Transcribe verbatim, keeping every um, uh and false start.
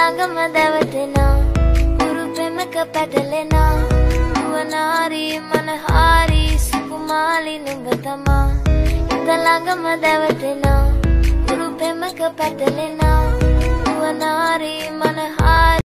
ළඟම දැවටෙනා උරු පෙමක පැටලෙනා නුවනාරි මනහාරි සුකුමාලි නුඹ තමා හිත ළඟම දැවටෙනා උරු පෙමක පැටලෙනා නුවනාරි මනහාරි